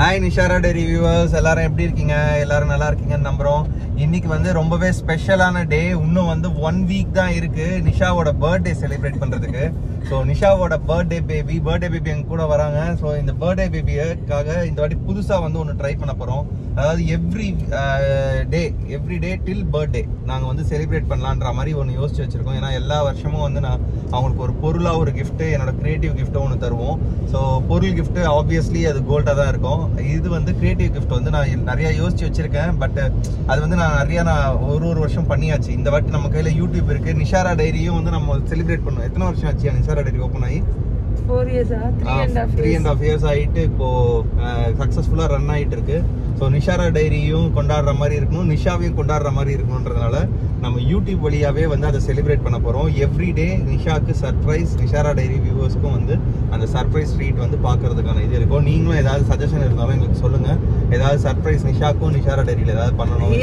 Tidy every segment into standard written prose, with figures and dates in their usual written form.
Hi Nishara Dairy viewers, எல்லாரும் எப்படி இருக்கீங்க? எல்லாரும் நல்லா இருக்கீங்கன்னு நம்புறோம். இன்னைக்கு வந்து ரொம்பவே ஸ்பெஷலான டே. இன்னும் வந்து 1 வீக் தான் இருக்கு நிஷாவோட பர்த்டே செலிப்ரேட் பண்றதுக்கு. ஸோ நிஷாவோட பர்த்டே பேபி எங்க கூட வராங்க. ஸோ இந்த பர்த்டே பேபிக்காக இந்த வாட்டி புதுசா வந்து ஒன்று ட்ரை பண்ண போறோம். அதாவது எவ்ரி டே டில் பர்த்டே நாங்கள் வந்து செலிப்ரேட் பண்ணலான்ற மாதிரி ஒன்று யோசிச்சு வச்சிருக்கோம். ஏன்னா எல்லா வருஷமும் வந்து நான் அவங்களுக்கு ஒரு பொருளாக ஒரு கிஃப்ட், என்னோட கிரியேட்டிவ் கிஃப்ட்டை ஒன்று தருவோம். ஸோ பொருள் கிஃப்ட் ஆப்வியஸ்லி அது கோல்டாக தான் இருக்கும். இது வந்து கிரியேட்டிவ் கிஃப்ட் வந்து நான் நிறைய யோசிச்சு வச்சிருக்கேன். பட் அது வந்து நான் ஒரு வருஷம் பண்ணியாச்சு. இந்த வாட்டி நம்ம கையில் யூடியூப் இருக்கு. நிஷாரா டைரியும் வந்து நம்ம செலிப்ரேட் பண்ணுவோம். எத்தனை வருஷம் ஆச்சு நிஷாரா டைரி ஓப்பன் ஆகி? 4 years, 3.5 years ஆயிட்டு இப்போ சக்சஸ்ஃபுல்லா ரன் ஆயிட்டு இருக்கு. ஸோ நிஷாரா டைரியும் கொண்டாடுற மாதிரி இருக்கணும், நிஷாவையும் கொண்டாடுற மாதிரி இருக்கணுன்றதுனால நம்ம யூடியூப் வழியாவே வந்து அதை செலிப்ரேட் பண்ண போறோம். எவ்ரி டே நிஷாக்கு சர்ப்ரைஸ், நிஷாரா டைரி வியூவர்ஸ்க்கும் வந்து அந்த சர்ப்ரைஸ் ட்ரீட் வந்து பாக்குறதுக்கான இது இருக்கும். நீங்களும் ஏதாவது சஜஷன் இருந்தாலும் எங்களுக்கு சொல்லுங்க. ஏதாவது சர்ப்ரைஸ் நிஷாக்கும் நிஷாரா டைரியில ஏதாவது பண்ணணும்.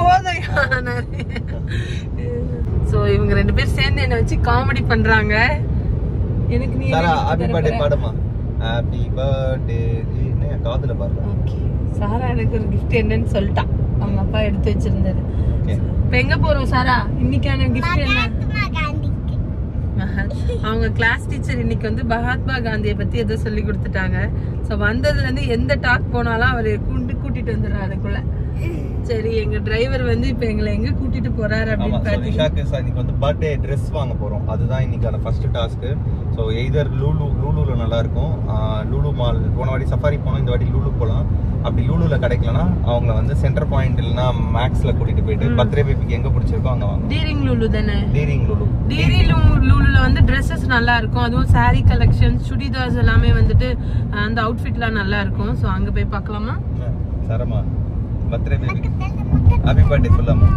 சோ இவங்க ரெண்டு பேரும் சேர்ந்து என்ன வச்சு காமெடி பண்றாங்க. எனக்கு நீ சாரா ஹேப்பி பர்த்டே பாடுமா. ஹேப்பி பர்த்டே நீ காதுல பாரு. ஓகே, சாரா எனக்கு ஒரு gift என்னன்னு சொல்லிட்டா. அவங்க அப்பா எடுத்து வச்சிருந்தாரு. இப்போ எங்க போறோம் சாரா? இன்னைக்கான gift என்ன? அவங்க கிளாஸ் டீச்சர் இன்னைக்கு வந்து மகாத்மா காந்தியை பத்தி ஏதோ சொல்லி கொடுத்துட்டாங்க. சோ வந்ததுல இருந்து எந்த டாக் போனாலும் அவரை கூட்டிட்டு வந்துடுறாரு அதுக்குள்ள. சரி, எங்க டிரைவர் வந்து இப்ப எங்களை எங்க கூட்டிட்டு போறாரு அப்படின்னு பாத்தீங்கன்னா நிஷாக்கு இன்னைக்கு வந்து பர்த்டே ட்ரெஸ் வாங்க போறோம். அதுதான் இன்னைக்கான ஃபர்ஸ்ட் டாஸ்க். ஸோ எய்தர் லூலுல நல்லா இருக்கும். லூலு மால் போன வாட்டி சஃபாரி போனோம், இந்த வாட்டி லூலு போகலாம். அப்படி லூலுல கிடைக்கலன்னா அவங்கள வந்து சென்டர் பாயிண்ட் இல்லைன்னா மேக்ஸ்ல கூட்டிட்டு போயிட்டு பர்த்டே பேபிக்கு எங்க பிடிச்சிருக்கோ அங்க வாங்க. டீரிங் லூலு தானே? டீரிங் லூலுல வந்து ட்ரெஸ்ஸஸ் நல்லா இருக்கும். அதுவும் சாரி கலெக்ஷன், சுடிதார்ஸ் எல்லாமே வந்துட்டு அந்த அவுட்ஃபிட்லாம் நல்லா இருக்கும். ஸோ அங்க போய் பார்க்கலாமா? சரமா பர்த்டே பேபி ஹேப்பி பர்த்டே சொல்லாமா?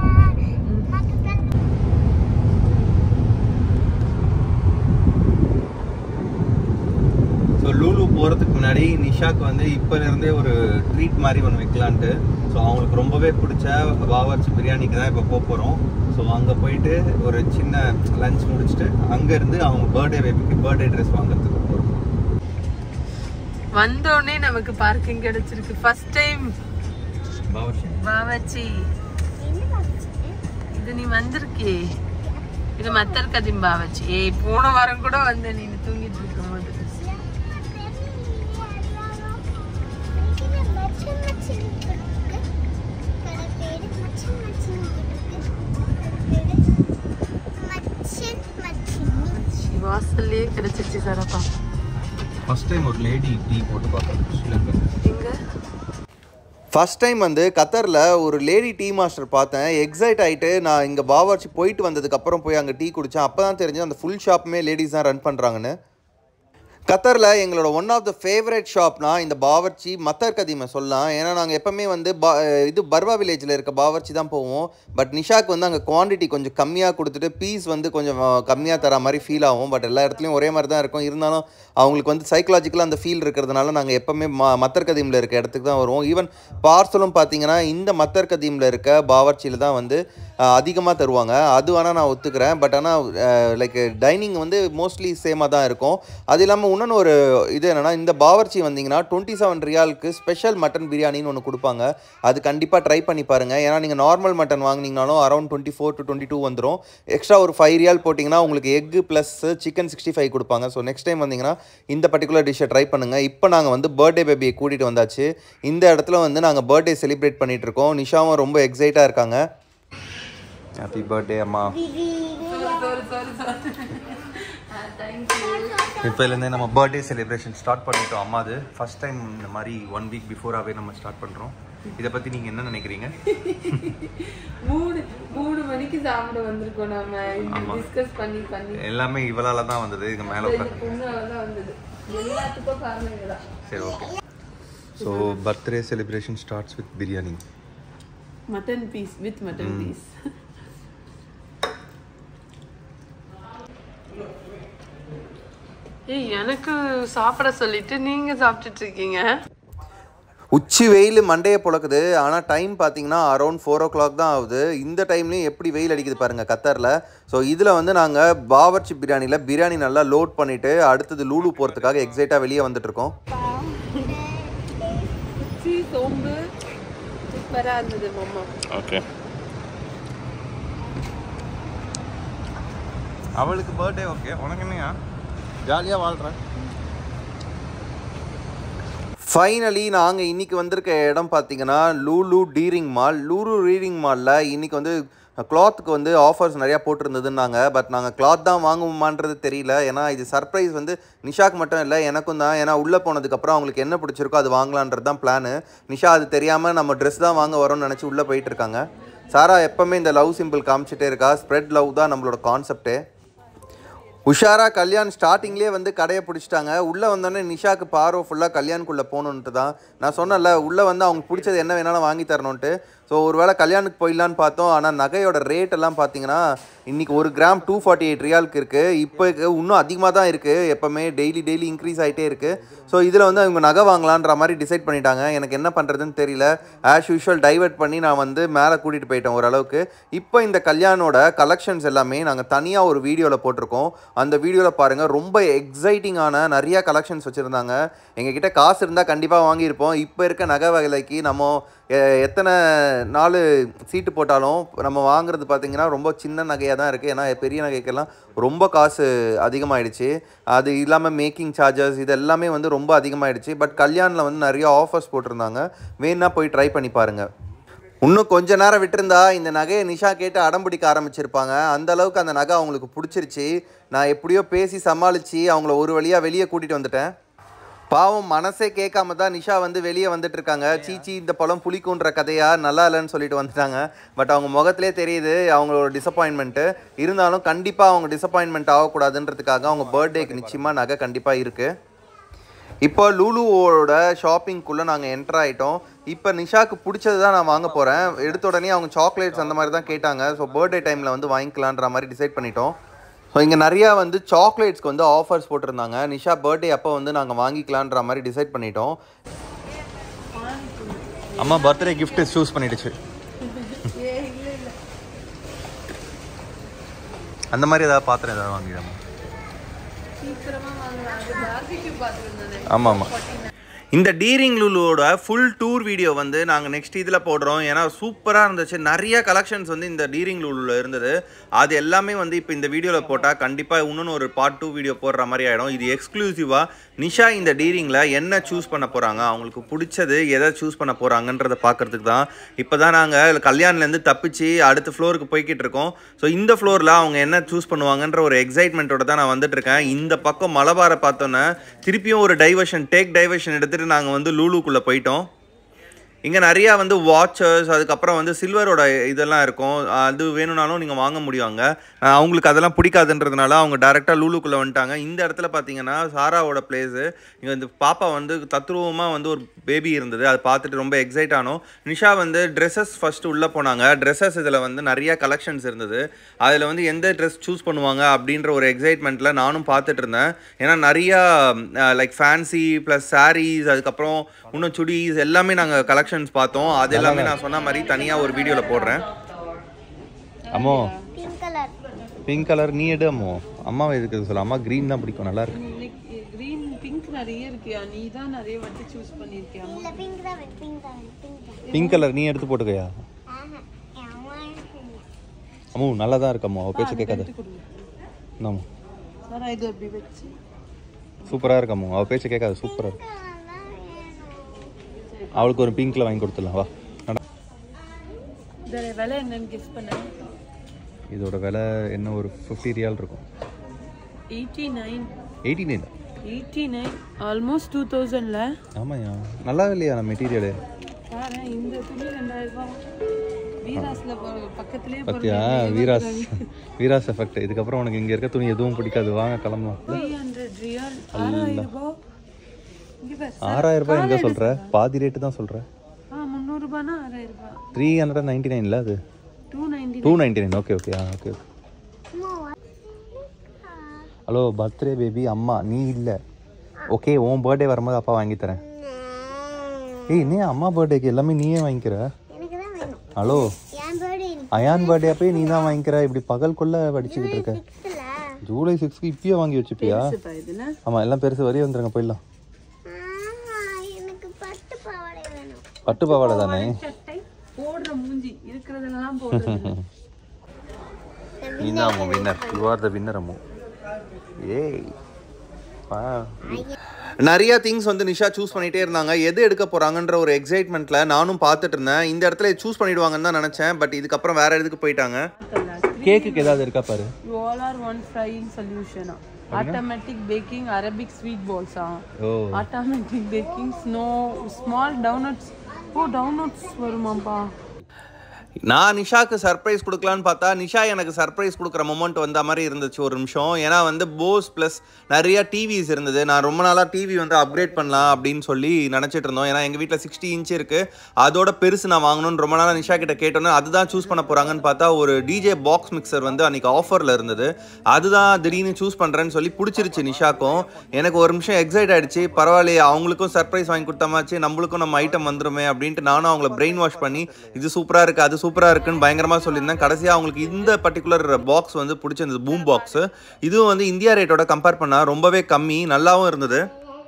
ஸோ லூலு போகிறதுக்கு முன்னாடி நிஷாக்கு வந்து இப்போ இருந்தே ஒரு ட்ரீட் மாதிரி ஒன்று வைக்கலான்ட்டு. ஸோ அவங்களுக்கு ரொம்பவே பிடிச்ச பாவர்ச்சி பிரியாணிக்கு தான் இப்போ போகிறோம். ஸோ அங்கே போயிட்டு ஒரு சின்ன லஞ்ச் முடிச்சுட்டு அங்கேருந்து அவங்க பர்த்டே ட்ரெஸ் வாங்குறதுக்கு போகிறோம். வந்தோடனே நமக்கு பார்க்கிங் கிடைச்சிருக்கு. ஃபர்ஸ்ட் டைம் பாவர்ச்சி இது நீ வந்திருக்கே. இது மத்தர் கதிம் பாவச்சி. போன வாரம் கூட வந்து நீ தூங்கிட்டு இருக்கும் போது வாசல்லே கிடைச்சிருச்சு சாரப்பா. ஃபர்ஸ்ட் டைம் ஒரு லேடி டீ போட்டு பார்க்குறேன். ஃபஸ்ட் டைம் வந்து கத்தரில் ஒரு லேடி டீ மாஸ்டர் பார்த்தேன். எக்ஸைட் ஆகிட்டு நான் இங்கே பாவர்ச்சி போயிட்டு வந்ததுக்கப்புறம் போய் அங்கே டீ குடித்தேன். அப்போ தான் தெரிஞ்சு அந்த ஃபுல் ஷாப்புமே லேடிஸ் தான் ரன் பண்ணுறாங்கன்னு. கத்தரில் எங்களோட ஒன் ஆஃப் த ஃபேவரட் ஷாப்னா இந்த பாவர்ச்சி மத்தர் கதீமை சொல்லலாம். ஏன்னா நாங்கள் எப்போவுமே வந்து இது பர்வா வில்லேஜில் இருக்க பாவர்ச்சி தான் போவோம். பட் நிஷாக்கு வந்து அங்கே குவான்டிட்டி கொஞ்சம் கம்மியாக கொடுத்துட்டு பீஸ் வந்து கொஞ்சம் கம்மியாக தர மாதிரி ஃபீல் ஆகும். பட் எல்லா இடத்துலையும் ஒரே மாதிரி தான் இருக்கும். இருந்தாலும் அவங்களுக்கு வந்து சைக்கலாஜிக்கலாக அந்த ஃபீல் இருக்கிறதுனால நாங்கள் எப்போவுமே மத்தர் கதீமில் இருக்க இடத்துக்கு தான் வருவோம். ஈவன் பார்சலும் பார்த்தீங்கன்னா இந்த மத்தர் கதீமில் இருக்க பாவர்ச்சியில் தான் வந்து அதிகமாக தருவாங்க. அது வேணால் நான் ஒத்துக்கிறேன். பட் ஆனால் லைக் டைனிங் வந்து மோஸ்ட்லி சேமாக தான் இருக்கும். அது இல்லாமல் இன்னொன்று ஒரு இது என்னென்னா, இந்த பாவர்ச்சி வந்தீங்கன்னா 27 ரியாலுக்கு ஸ்பெஷல் மட்டன் பிரியாணின்னு ஒன்று கொடுப்பாங்க. அது கண்டிப்பாக ட்ரை பண்ணி பாருங்கள். ஏன்னா நீங்கள் நார்மல் மட்டன் வாங்கினீங்கனாலும் அரௌண்ட் 24 to 22 வந்துடும். எக்ஸ்ட்ரா ஒரு 5 ரியால் போட்டிங்கன்னா உங்களுக்கு எக்கு ப்ளஸ் சிக்கன் 65 கொடுப்பாங்க. ஸோ நெக்ஸ்ட் டைம் வந்தீங்கன்னா இந்த பர்டிகுலர் டிஷ்ஷை ட்ரை பண்ணுங்கள். இப்போ நாங்கள் வந்து பர்த்டே பேபியை கூட்டிகிட்டு வந்தாச்சு. இந்த இடத்துல வந்து நாங்கள் பர்த்டே செலிப்ரேட் பண்ணிகிட்டு இருக்கோம். நிஷாவும் ரொம்ப எக்ஸைட்டாக இருக்காங்க. ஹாப்பி பர்த்டே அம்மா. இப்போலேருந்தே நம்ம பர்த்டே செலிப்ரேஷன் ஸ்டார்ட் பண்ணிட்டோம். அம்மா அது ஃபர்ஸ்ட் டைம் இந்த மாதிரி 1 வீக் பிஃபோராகவே நம்ம ஸ்டார்ட் பண்ணுறோம். இதை பற்றி நீங்கள் என்ன நினைக்கிறீங்க? 3 மணிக்கு சாப்பிட வந்திருக்கோம். நம்ம டிஸ்கஸ் பண்ணி எல்லாமே இவளால தான் வந்தது. இது மேலே வந்தது எல்லாத்துக்கும் காரணம் இதுதான். சரி, okay. So birthday celebration starts with biryani. Mutton piece with mutton piece. எனக்கு சாப்பிட சொல்லிட்டு நீங்க சாப்பிட்டுட்டு இருக்கீங்க. உச்சி வெயில் மண்டையை புழக்குது. ஆனால் டைம் பார்த்தீங்கன்னா அரௌண்ட் 4 o'clock தான் ஆகுது. இந்த டைம்லேயும் எப்படி வெயில் அடிக்குது பாருங்கள் கத்தரில். ஸோ இதில் வந்து நாங்கள் பாவர்ச்சி பிரியாணி நல்லா லோட் பண்ணிவிட்டு அடுத்தது லூலு போகிறதுக்காக எக்ஸைட்டாக வெளியே வந்துட்டுருக்கோம். சோம்பு சூப்பரா இருந்தது மாமா. ஓகே. அவளுக்கு பர்த்டே ஓகே, உனக்கு என்னையா ஜாலியாக வாழ்கிறேன். ஃபைனலி நாங்கள் இன்றைக்கி வந்திருக்க இடம் பார்த்தீங்கன்னா Lulu D Ring mall. Lulu D Ring மாலில் இன்றைக்கி வந்து கிளாத்துக்கு வந்து ஆஃபர்ஸ் நிறையா போட்டிருந்ததுன்னாங்க. பட் நாங்கள் கிளாத் தான் வாங்குவோமான்றது தெரியல. ஏன்னா இது சர்ப்ரைஸ் வந்து நிஷாக்கு மட்டும் இல்லை, எனக்கும் தான். ஏன்னா உள்ளே போனதுக்கப்புறம் அவங்களுக்கு என்ன பிடிச்சிருக்கோ அது வாங்கலான்றது தான் பிளானு. நிஷா அது தெரியாமல் நம்ம ட்ரெஸ் தான் வாங்க வரோம்னு நினச்சி உள்ளே போயிட்டு இருக்காங்க. சாரா எப்போவுமே இந்த லவ் சிம்பிள் காமிச்சிட்டே இருக்கா. ஸ்ப்ரெட் லவ் தான் நம்மளோட கான்செப்டே. உஷாரா கல்யாண் ஸ்டார்டிங்லேயே வந்து கடையை பிடிச்சிட்டாங்க. உள்ளே வந்தோடனே நிஷாக்கு பார்வை ஃபுல்லாக கல்யாணுக்குள்ளே போகணுன்ட்டு தான். நான் சொன்னேன்ல, உள்ளே வந்து அவங்க பிடிச்சது என்ன வேணாலும் வாங்கி தரணுன்ட்டு. ஸோ ஒரு வேளை கல்யாணுக்கு போயிடலான்னு பார்த்தோம். ஆனால் நகையோட ரேட் எல்லாம் பார்த்தீங்கன்னா இன்றைக்கி 1 கிராம் 248 ரியாலுக்கு இருக்குது. இப்போ இன்னும் அதிகமாக தான் இருக்குது. எப்போவுமே டெய்லி இன்க்ரீஸ் ஆகிட்டே இருக்குது. ஸோ இதில் வந்து அவங்க நகை வாங்கலான்ற மாதிரி டிசைட் பண்ணிட்டாங்க. எனக்கு என்ன பண்ணுறதுன்னு தெரியல. ஆஸ் யூஷுவல் டைவர்ட் பண்ணி நான் வந்து மேலே கூட்டிகிட்டு போயிட்டேன் ஓரளவுக்கு. இப்போ இந்த கல்யாணோட கலெக்ஷன்ஸ் எல்லாமே நாங்கள் தனியாக ஒரு வீடியோவில் போட்டிருக்கோம். அந்த வீடியோவில் பாருங்கள், ரொம்ப எக்ஸைட்டிங்கான நிறையா கலெக்ஷன்ஸ் வச்சுருந்தாங்க. எங்ககிட்ட காசு இருந்தால் கண்டிப்பாக வாங்கியிருப்போம். இப்போ இருக்க நகை விலைக்கு நம்ம எத்தனை நாள் சீட்டு போட்டாலும் நம்ம வாங்குறது பார்த்திங்கன்னா ரொம்ப சின்ன நகையாக தான் இருக்குது. ஏன்னா பெரிய நகைக்கெல்லாம் ரொம்ப காசு அதிகமாகிடுச்சு. அது இல்லாமல் மேக்கிங் சார்ஜஸ் இது எல்லாமே வந்து ரொம்ப அதிகமாகிடுச்சு. பட் கல்யாணில் வந்து நிறைய ஆஃபர்ஸ் போட்டிருந்தாங்க. வேணா போய் ட்ரை பண்ணி பாருங்கள். இன்னும் கொஞ்ச நேரம் விட்டுருந்தா இந்த நகையை நிஷா கேட்டு அடம்பிடிக்க ஆரம்பிச்சிருப்பாங்க. அந்த அளவுக்கு அந்த நகை அவங்களுக்கு பிடிச்சிருச்சு. நான் எப்படியோ பேசி சமாளித்து அவங்கள ஒரு வழியாக வெளியே கூட்டிகிட்டு வந்துட்டேன். பாவம் மனசே கேட்காம தான் நிஷா வந்து வெளியே வந்துட்டு இருக்காங்க. சீச்சி இந்த பழம் புளிக்குன்ற கதையா நல்லா இல்லைன்னு சொல்லிட்டு வந்துட்டாங்க. பட் அவங்க முகத்திலே தெரியுது அவங்களோட டிசப்பாயின்மெண்ட்டு. இருந்தாலும் கண்டிப்பாக அவங்க டிசப்பாயின்மெண்ட் ஆகக்கூடாதுன்றதுக்காக அவங்க பர்த்டேக்கு நிச்சயமாக நகை கண்டிப்பாக இருக்குது. இப்போ லூலுவோட ஷாப்பிங்குள்ளே நாங்கள் என்டர் ஆகிட்டோம். இப்போ நிஷாக்கு பிடிச்சது தான் நான் வாங்க போகிறேன். எடுத்த உடனே அவங்க சாக்லேட்ஸ் அந்த மாதிரி தான் கேட்டாங்க. ஸோ பர்த்டே டைமில் வந்து வாங்கிக்கலான்ற மாதிரி டிசைட் பண்ணிட்டோம். ஸோ இங்கே நிறையா வந்து சாக்லேட்ஸ்க்கு வந்து ஆஃபர்ஸ் போட்டிருந்தாங்க. நிஷா பர்த்டே அப்போ வந்து நாங்கள் வாங்கிக்கலான்ற மாதிரி டிசைட் பண்ணிட்டோம். அம்மா பர்த்டே கிஃப்ட் சூஸ் பண்ணிடுச்சு. அந்த மாதிரி ஏதாவது பாத்திரம் ஏதாவது வாங்கிடாமா? ஆமாம். இந்த டீரிங் லூலுவோட ஃபுல் டூர் வீடியோ வந்து நாங்கள் நெக்ஸ்ட் இதில் போடுறோம். ஏன்னா சூப்பராக இருந்துச்சு. நிறைய கலெக்ஷன்ஸ் வந்து இந்த டீரிங் லூலுவில் இருந்தது. அது எல்லாமே வந்து இப்போ இந்த வீடியோவில் போட்டால் கண்டிப்பாக இன்னொன்று ஒரு பார்ட் 2 வீடியோ போடுற மாதிரி ஆகிடும். இது எக்ஸ்க்ளூசிவாக நிஷா இந்த டீரிங்கில் என்ன சூஸ் பண்ண போகிறாங்க, அவங்களுக்கு பிடிச்சது எதை சூஸ் பண்ண போகிறாங்கன்றதை பார்க்குறதுக்கு தான். இப்போ தான் நாங்கள் கல்யாண்லேருந்து தப்பிச்சு அடுத்த ஃப்ளோருக்கு போய்கிட்டு இருக்கோம். ஸோ இந்த ஃப்ளோரில் அவங்க என்ன சூஸ் பண்ணுவாங்கன்ற ஒரு எக்ஸைட்மெண்ட்டோட தான் நான் வந்துட்டுருக்கேன். இந்த பக்கம் மலபாரை பார்த்தோன்னே திருப்பியும் ஒரு டேக் டைவர்ஷன் எடுத்து நாங்கள் வந்து லூலுக்குள்ளே போயிட்டோம். இங்கே நிறையா வந்து வாட்சஸ், அதுக்கப்புறம் வந்து சில்வரோட இதெல்லாம் இருக்கும். அது வேணும்னாலும் நீங்கள் வாங்க முடியுங்க. அவங்களுக்கு அதெல்லாம் பிடிக்காதுன்றதுனால அவங்க டேரெக்டாக லூலுக்குள்ளே வந்துட்டாங்க. இந்த இடத்துல பார்த்தீங்கன்னா சாராவோட பிளேஸு. இங்கே இந்த பாப்பா வந்து தத்ரூபமாக வந்து ஒரு பேபி இருந்தது. அதை பார்த்துட்டு ரொம்ப எக்ஸைட் ஆனோம். நிஷா வந்து ட்ரெஸ்ஸஸ் ஃபஸ்ட்டு உள்ளே போனாங்க. ட்ரெஸ்ஸஸ் இதில் வந்து நிறையா கலெக்ஷன்ஸ் இருந்தது. அதில் வந்து எந்த ட்ரெஸ் சூஸ் பண்ணுவாங்க அப்படின்ற ஒரு எக்ஸைட்மெண்ட்டில் நானும் பார்த்துட்டு இருந்தேன். ஏன்னா நிறையா லைக் ஃபேன்சி ப்ளஸ் சாரீஸ், அதுக்கப்புறம் இன்னும் சுடிஸ் எல்லாமே நாங்கள் கலெக்ஷன்ஸ் பார்த்தோம். அது எல்லாமே நான் சொன்ன மாதிரி தனியாக ஒரு வீடியோவில் போடுறேன். அம்மோ பிங்க் கலர் நீ எடு. அம்மோ அம்மாவை எதுக்கு சொல்ல? அம்மா க்ரீன் தான் பிடிக்கும், நல்லா இருக்கு. கிரீன் பிங்க் நிறைய இருக்கியா? நீ தான் நிறைய வந்து சூஸ் பண்ணிருக்கியா? இல்ல பிங்க் தான் பிங்க். பிங்க் கலர் நீ எடுத்து போட்டுக்கயா? அம்மோ நல்லா தான் இருக்கு. அம்மா அவ பேச்சு கேட்காத. நம்ம சாரா இது அப்படி வெச்சு சூப்பராக இருக்கு. அம்மா அவ பேச்சு கேட்காத, சூப்பராக இருக்கு. அவளுக்கு ஒரு பிங்க்ல வாங்கி கொடுத்துடலாம். வா. இதோட விலை என்னன்னு கெஸ் பண்ண? இதோட விலை என்ன ஒரு 50 ரியால் இருக்கும். 89 ஆல்மோஸ்ட் 2000ல. ஆமாயா, நல்லா இல்லையா நம்ம மெட்டீரியல்? பாரு இந்த துணி 2000 ரூபாய். வீராஸ்ல பக்கத்துலயே பத்தியா? வீராஸ் எஃபெக்ட். இதுக்கப்புறம் உனக்கு இங்க இருக்க துணி எதுவும் பிடிக்காது. வாங்க கிளம்பலாம். 300 ரியால் 6000 ரூபாய். 6000 ரூபாய் எங்க சொல்ற? பாதி ரேட்டு தான் சொல்ற. 300 ரூபாய்னா 6000 ரூபாய். 399 அது 299. Okay okay. Okay. Hello birthday baby அம்மா நீ இல்லை. ஓகே, உன் பர்த்டே வரும்போது அப்பா வாங்கி தரேன். ஏய் நீ அம்மா பர்த்டேக்கு எல்லாமே நீயே வாங்கிக்கிற. ஹலோ அயான் பர்த்டே அப்பயே நீ தான் வாங்கிக்கிற. இப்படி பகல்குள்ள படிச்சுக்கிட்டு இருக்க. ஜூலை 6க்கு இப்பயே வாங்கி வச்சுப்பியா? ஆமா எல்லாம் பெருசு. வரைய வந்துருங்க போயிடலாம். பட்டு பாவாடை தானே போடுற மூஞ்சி இருக்கிறதெல்லாம் போடுறது. நீதான் அம்மு winner. You are the winner அம்மு. ஏய் நிறைய திங்ஸ் வந்து நிஷா சூஸ் பண்ணிட்டே இருந்தாங்க. எது எடுக்க போறாங்கன்ற ஒரு எக்ஸைட்மெண்ட்ல நானும் பார்த்துட்டு இருந்தேன். இந்த இடத்துல சூஸ் பண்ணிடுவாங்கன்னு தான் நினைச்சேன். பட் இதுக்கப்புறம் வேற எதுக்கு போயிட்டாங்க. கேக்குக்கு ஏதாவது இருக்கா பாரு. all are one frying solution. Automatic baking Arabic sweet balls. Automatic baking small donuts. Donuts வருமாப்பா. நான் நிஷாக்கு சர்ப்ரைஸ் கொடுக்கலான்னு பார்த்தா நிஷா எனக்கு சர்ப்ரைஸ் கொடுக்குற மொமெண்ட் வந்த மாதிரி இருந்துச்சு ஒரு நிமிஷம். ஏன்னா வந்து போஸ் ப்ளஸ் நிறைய டிவிஸ் இருந்தது. நான் ரொம்ப நாளாக டிவி வந்து அப்கிரேட் பண்ணலாம் அப்படின்னு சொல்லி நினச்சிட்டு இருந்தோம். ஏன்னா எங்கள் வீட்டில் 60 இன்ச் இருக்குது, அதோட பெருசு நான் வாங்கணும்னு ரொம்ப நாளாக நிஷா கிட்ட கேட்டோன்னு அதுதான் சூஸ் பண்ண போகிறாங்கன்னு பார்த்தா ஒரு டிஜே பாக்ஸ் மிக்சர் வந்து அன்றைக்கி ஆஃபரில் இருந்தது. அதுதான் திடீர்னு சூஸ் பண்ணுறேன்னு சொல்லி பிடிச்சிருச்சு நிஷாக்கும். எனக்கு ஒரு நிமிஷம் எக்ஸைட் ஆகிடுச்சு. பரவாயில்லையே, அவங்களுக்கும் சர்ப்ரைஸ் வாங்கி கொடுத்தாமாச்சு, நம்மளுக்கும் நம்ம ஐட்டம் வந்துருமே அப்படின்ட்டு நானும் அவங்கள பிரெயின் வாஷ் பண்ணி இது சூப்பராக இருக்குது அது சூப்பராக இருக்குன்னு பயங்கரமாக சொல்லியிருந்தேன். கடைசியாக அவங்களுக்கு இந்த பர்டிகுலர் பாக்ஸ் வந்து பிடிச்சிருந்தது, பூம் பாக்ஸு. இதுவும் வந்து இந்தியா ரேட்டோட கம்பேர் பண்ணால் ரொம்பவே கம்மி, நல்லாவும் இருந்தது.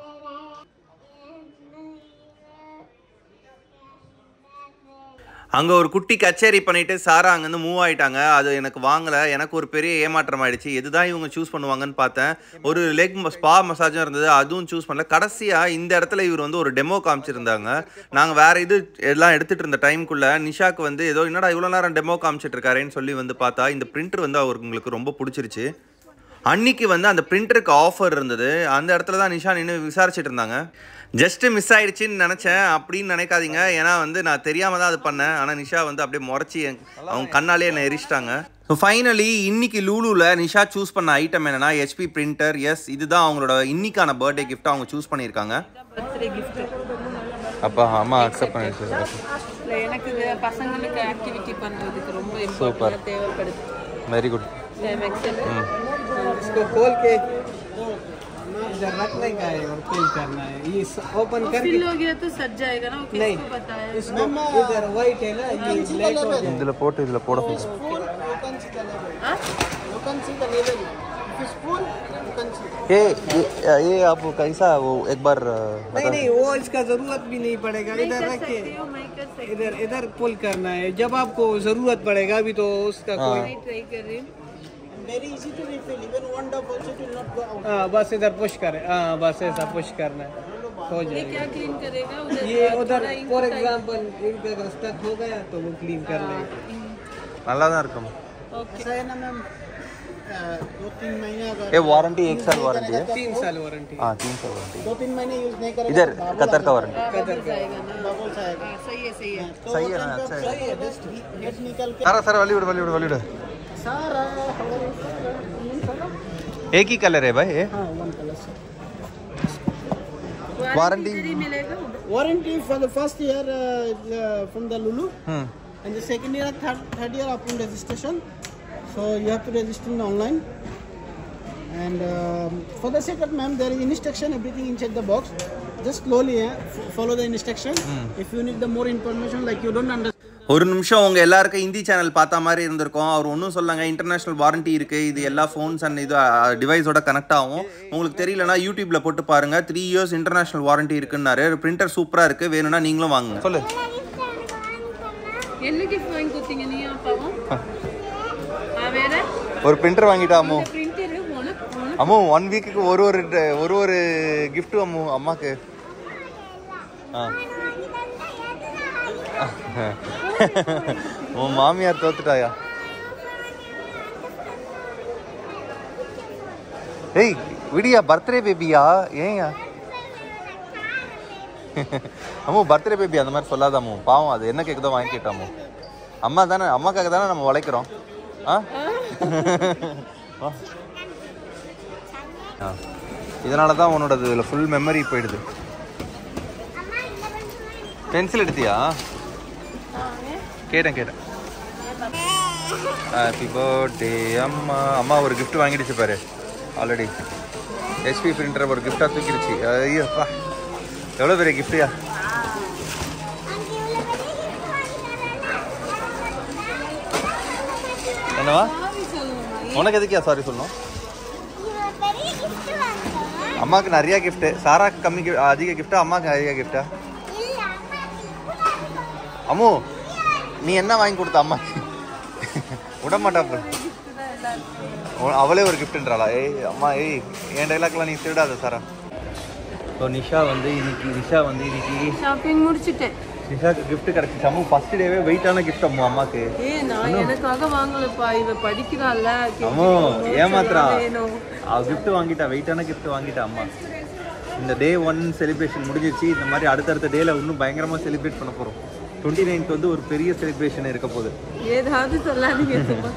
அங்கே ஒரு குட்டி கச்சேரி பண்ணிவிட்டு சாரா அங்கேருந்து மூவ் ஆகிட்டாங்க. அது எனக்கு வாங்கலை, எனக்கு ஒரு பெரிய ஏமாற்றம் ஆகிடுச்சு. எதுதான் இவங்க சூஸ் பண்ணுவாங்கன்னு பார்த்தேன். ஒரு லெக் ஸ்பா மசாஜும் இருந்தது, அதுவும் சூஸ் பண்ணல. கடைசியாக இந்த இடத்துல இவர் வந்து ஒரு டெமோ காமிச்சிருந்தாங்க. நாங்கள் வேறு இது எல்லாம் எடுத்துகிட்டு இருந்த டைமுக்குள்ளே நிஷாக்கு வந்து ஏதோ என்னடா இவ்வளோ நேரம் டெமோ காமிச்சிட்டு இருக்காருன்னு சொல்லி வந்து பார்த்தா இந்த பிரிண்டர் வந்து அவங்களுக்கு ரொம்ப பிடிச்சிருச்சு. அன்னைக்கு வந்து அந்த பிரிண்டருக்கு ஆஃபர் இருந்தது. அந்த இடத்துல தான் நிஷா நின்று விசாரிச்சுட்டு இருந்தாங்க. ஜஸ்ட்டு மிஸ் ஆகிடுச்சின்னு நினச்சேன் அப்படின்னு நினைக்காதீங்க. ஏன்னா வந்து நான் தெரியாமல் தான் அது பண்ணேன். ஆனால் நிஷா வந்து அப்படியே முறைச்சி அவங்க கண்ணாலே என்னை எரிச்சிட்டாங்க. ஸோ ஃபைனலி இன்னைக்கு லூலுவில் நிஷா சூஸ் பண்ண ஐட்டம் என்னென்னா HP பிரிண்டர். எஸ், இதுதான் அவங்களோட இன்னைக்கான பர்த்டே கிஃப்ட் அவங்க சூஸ் பண்ணியிருக்காங்க. அப்போ அம்மா அக்செப்ட் பண்ணிடுச்சு. எனக்கு பசங்களுக்கு ஆக்டிவிட்டி பண்ணுறதுக்கு ரொம்ப இம்பார்ட்டன்ட் தேவைப்படுது. Very good. इसको खोल के इधर रखने का है और फिल करना है. ये ओपन करके फिल हो गया तो सज जाएगा ना. नहीं, बताया इसको इधर वाइट है ना, ये ब्लैक हो जाएगा. இதில் போட்டு இதில் போட spoon you can see the level. Spoon you can see. ये आप कैसा वो एक बार नहीं वो इसका जरूरत भी नहीं पड़ेगा. इधर रख के इधर पुल करना है. जब आपको जरूरत पड़ेगा अभी तो उसका कोई ट्राई कर रही हूँ. Very easy to refill. Even one drop also will not go out. बस इधर पुश करें. बस ऐसा पुश करना है, हो ये जाएगा. क्या क्लीन करेगा? ये उधर फॉर एग्जांपल एक अगर स्टक हो गया तो वो क्लीन कर लेगा. நல்லா தான் இருக்கும். ऐसा है ना मैम, 2-3 महीने अगर ये वारंटी 1 साल वारंटी है. 3 साल वारंटी. 3 साल वारंटी. 2-3 महीने यूज नहीं करेगा. इधर कतर का वारंटी. कतर का जाएगा ना. बबल्स आएगा. सही है सही है. सही है ना, अच्छा है. सही है. जस्ट हेड निकल के सारा सारा वाली सारा एक ही कलर है भाई ये. हाँ, वन कलर से. वारंटी मिलेगा. Warranty for the first year from the Lulu, हम्म. and the second year, third year upon registration. So you have to register online. And for the second, ma'am, there is instruction, everything inside the box. Just slowly follow the instruction. If you need the more information, like you don't understand. ஒரு நிமிஷம் உங்கள் எல்லாருக்கும் Hindi channel பார்த்தா மாதிரி இருந்திருக்கும். அவர் ஒன்றும் சொல்லாங்க, international warranty இருக்குது, இது எல்லா ஃபோன்ஸ் அண்ட் இது டிவைஸோட கனெக்ட் ஆகும். உங்களுக்கு தெரியலனா யூடியூப்பில் போட்டு பாருங்கள். 3 years இன்டர்நேஷ்னல் வாரண்ட்டி இருக்குன்னாரு. பிரிண்டர் சூப்பராக இருக்குது, வேணும்னா நீங்களும் வாங்குங்க. சொல்லு. என்ன கிஃப்ட் வாங்கி கொடுத்தீங்க நீ அப்பாவும்? வேற ஒரு பிரிண்டர் வாங்கிட்டா அம்மு. பிரிண்டர் அம்மு 1 வீக்குக்கு ஒரு கிஃப்ட் அம்மு அம்மாக்கு. உன் மாமியார் தோத்துட்டாயா? ஏய் விடியா, பர்த்டே பேபியா? ஏயா அம்மு பர்த்டே பேபி அந்த மாதிரி சொல்லாத அம்மு, பாவம். அது என்ன கேக்குதோ வாங்கி கேட்டாமோ. அம்மா தானே, அம்மாக்காக தானே நம்ம உழைக்கிறோம். இதனால தான் உன்னோடது இதில் ஃபுல் மெமரி போயிடுது. பென்சில் எடுத்தியா? கேட்டேன். ஹாப்பி பர்த்டே அம்மா. அம்மா ஒரு கிஃப்ட் வாங்கிடுச்சு பாரு ஆல்ரெடி. HP பிரிண்டர் ஒரு கிஃப்டாக தூக்கிடுச்சு. ஐயோப்பா, எவ்வளோ பெரிய கிஃப்டியா. என்னவா உனக்கு எதுக்கியா சாரி சொல்லணும்? அம்மாவுக்கு நிறைய கிஃப்ட்டு, சாராக்கு கம்மி அதிக கிஃப்ட்டா, அம்மாவுக்கு அதிக கிஃப்ட்டா? அம்மு நீ என்ன வாங்கி கொடுத்த அம்மா விட மாட்டா அவளே ஒரு கிஃப்ட்ன்றாளா? ஏய் அம்மா ஏய் என் டைலாக்லாம் நீ திருடாத சாரா. ஸோ நிஷா வந்து இன்னைக்கு ஷாப்பிங் முடிச்சிட்டேன். நிஷாக்கு கிஃப்ட் கிடைச்சிச்சு. அம்மா ஃபர்ஸ்ட் டேவே வெயிட்டான கிஃப்ட் அம்மா அம்மாக்கு. நான் எனக்காக வாங்கலப்பா, இவ படிக்கிறாள்ல. அம்மா ஏமாத்துறா, அவ கிஃப்ட் வாங்கிட்டா, வெயிட்டான கிஃப்ட் வாங்கிட்டா அம்மா. இந்த டே 1 செலிப்ரேஷன் முடிஞ்சிச்சு. இந்த மாதிரி அடுத்தடுத்த டேல இன்னும் பயங்கரமா செலிப்ரேட் பண்ண போறோம். 29th வந்து ஒரு பெரிய செலிப்ரேஷன் இருக்க போகுது. ஏதாவது சொல்லாதீங்க சும்மா.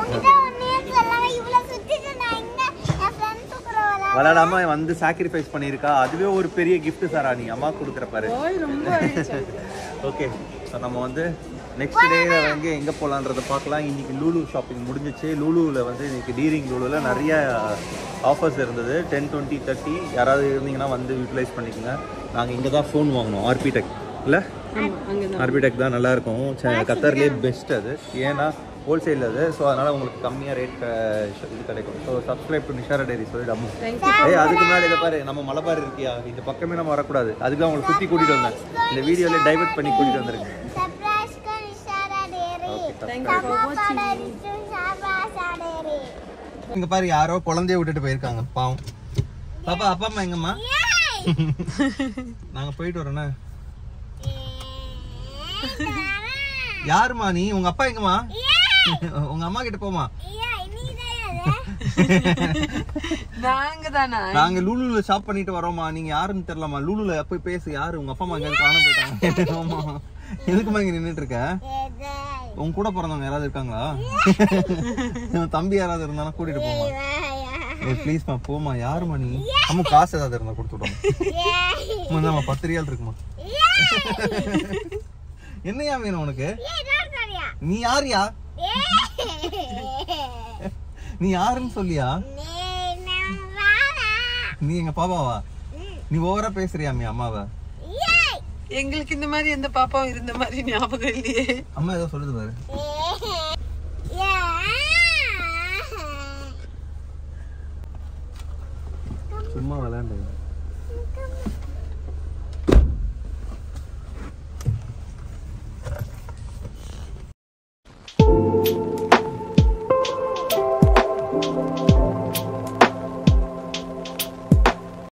விளையாடாம வந்து சாக்ரிஃபைஸ் பண்ணியிருக்கா, அதுவே ஒரு பெரிய கிஃப்ட் சாரா நீ அம்மா கொடுக்குற பாரு. ஓகே, ஸோ நம்ம வந்து நெக்ஸ்ட் டேல வந்து எங்கே போகலான்றதை பார்க்கலாம். இன்னைக்கு லூலு ஷாப்பிங் முடிஞ்சிச்சு. லூலுவில் வந்து இன்னைக்கு டீரிங் லூலுவில் நிறைய ஆஃபர்ஸ் இருந்தது. 10, 20, 30 யாராவது இருந்தீங்கன்னா வந்து யூட்டிலைஸ் பண்ணிக்கோங்க. நாங்கள் இங்கே தான் ஃபோன் வாங்கினோம், ஆர்பிடெக் இல்லை, ஆர்பிடெக் தான் நல்லாயிருக்கும். கத்தர்லேயே பெஸ்ட் அது, ஏன்னா ஹோல்சேல் அது. ஸோ அதனால் உங்களுக்கு கம்மியாக ரேட் இது கிடைக்கும். ஸோ சப்ஸ்கிரைப் டு நிஷாரா டைரி சொல்லிடாமோ. அதுக்கு முன்னாடி இதை பாரு, நம்ம மலைப்பாரு இருக்கியா, இந்த பக்கமே நம்ம வரக்கூடாது. அதுக்கு அவங்களை சுற்றி கூட்டிகிட்டு வந்தேன். இந்த வீடியோவில் டைவர்ட் பண்ணி கூட்டிகிட்டு வந்துருங்க. இங்க பாரு, யாரோ குழந்தைய விட்டுட்டு போயிருக்காங்க பாவம். பாப்பா அப்பா அம்மா எங்கம்மா? நாங்க போயிட்டு வரோண்ணே. யாருமா நீ? உங்க அப்பா எங்கம்மா? உங்க அம்மா கிட்ட போமா. நாங்க லூலுல ஷாப் பண்ணிட்டு வரோமா. நீங்க யாருன்னு தெரியலமா. லூலுல போய் பேசு. யாரு உங்க அப்பா அம்மா எங்க காணாம போயிட்டாங்க. ஆமா, எதுக்குமா இங்க நின்னுட்டு இருக்க? உங்க கூட பிறந்தவங்க யாராவது இருக்காங்களா? தம்பி யாராவது இருந்தாலும் கூட்டிட்டு போமா. ப்ளீஸ்மா போமா. யாருமா நீ? அம்மா காசு ஏதாவது இருந்தா கொடுத்து விடுவோம். 10 ரியால் இருக்குமா? என்னையா வேணும் உனக்கு? நீ யாரியா? நீ யாருன்னு சொல்லியா? நீ எங்க பாப்பாவா? நீ ஓவரா பேசுறியாமே அம்மாவ. எங்களுக்கு இந்த மாதிரி எந்த பாப்பாவும் இருந்த மாதிரி ஞாபகம் இல்லையே. அம்மா ஏதோ சொல்லுது பாரு.